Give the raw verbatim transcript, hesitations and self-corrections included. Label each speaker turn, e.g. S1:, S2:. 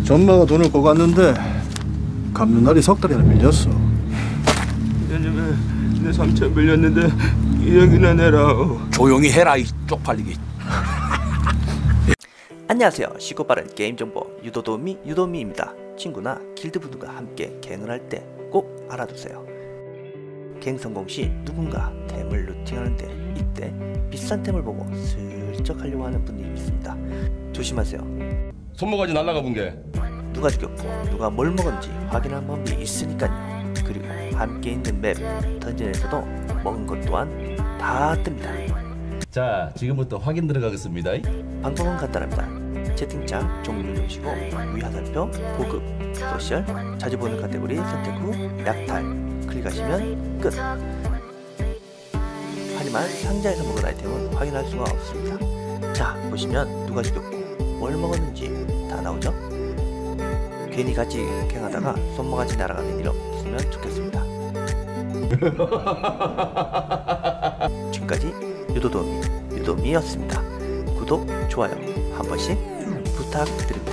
S1: 전마가 돈을 꿔갔는데 갚는 날이 석 달이나 밀렸어.
S2: 이년님에 내 삼천 밀렸는데 이억이나 내라.
S3: 조용히 해라 이 쪽팔리기.
S4: 안녕하세요. 쉽고 빠른 게임 정보 유도도우미 유도미입니다. 친구나 길드분들과 함께 갱을 할 때 꼭 알아두세요. 갱 성공 시 누군가 템을 루팅하는데 이때 비싼 템을 보고 슬쩍 하려고 하는 분이 있습니다. 조심하세요.
S5: 손모가지 날라가 본 게
S4: 누가 죽였고 누가 뭘 먹었는지 확인하는 방법이 있으니까요. 그리고 함께 있는 맵 던전에서도 먹은 것 또한 다 뜹니다.
S5: 자, 지금부터 확인 들어가겠습니다.
S4: 방법은 간단합니다. 채팅창 종류 누르시고 위 화살표, 보급, 소셜, 자주 보는 카테고리 선택 후 약탈 클릭하시면 끝. 하지만 상자에서 먹은 아이템은 확인할 수가 없습니다. 자, 보시면 누가 죽였고 뭘 먹었는지 다 나오죠? 괜히 같이 갱하다가 손모가지 날아가는 일 없으면 좋겠습니다. 지금까지 유도도우미 유도미였습니다. 구독, 좋아요 한 번씩 부탁드립니다.